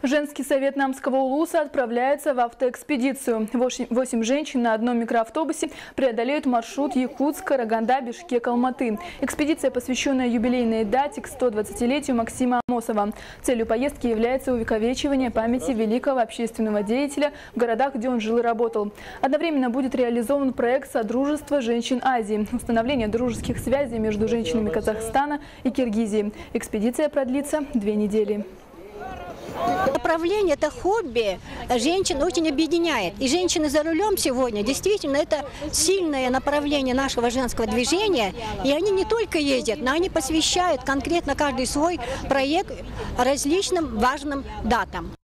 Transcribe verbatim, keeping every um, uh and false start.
Женский совет Намского улуса отправляется в автоэкспедицию. Восемь женщин на одном микроавтобусе преодолеют маршрут Якутск, Караганда, Бишкек, Алматы. Экспедиция, посвященная юбилейной дате к сто двадцатилетию Максима Амосова. Целью поездки является увековечивание памяти великого общественного деятеля в городах, где он жил и работал. Одновременно будет реализован проект «Содружество женщин Азии» – установление дружеских связей между женщинами Казахстана и Киргизии. Экспедиция продлится две недели. Направление, это хобби, женщин очень объединяет. И женщины за рулем сегодня, действительно, это сильное направление нашего женского движения. И они не только ездят, но они посвящают конкретно каждый свой проект различным важным датам.